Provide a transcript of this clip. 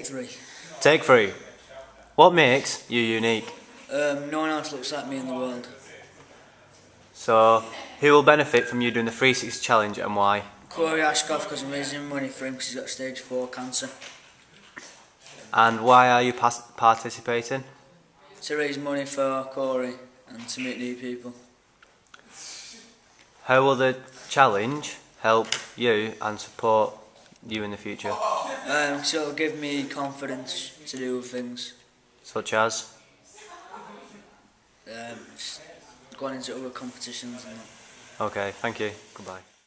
3. Take 3. What makes you unique? No one else looks like me in the world. So, who will benefit from you doing the 360 challenge and why? Corey Ashcroft, because I'm raising money for him because he's got stage 4 cancer. And why are you participating? To raise money for Corey and to meet new people. How will the challenge help you and support you in the future? So it'll give me confidence to do things. Such as? Going into other competitions and that. Okay, thank you. Goodbye.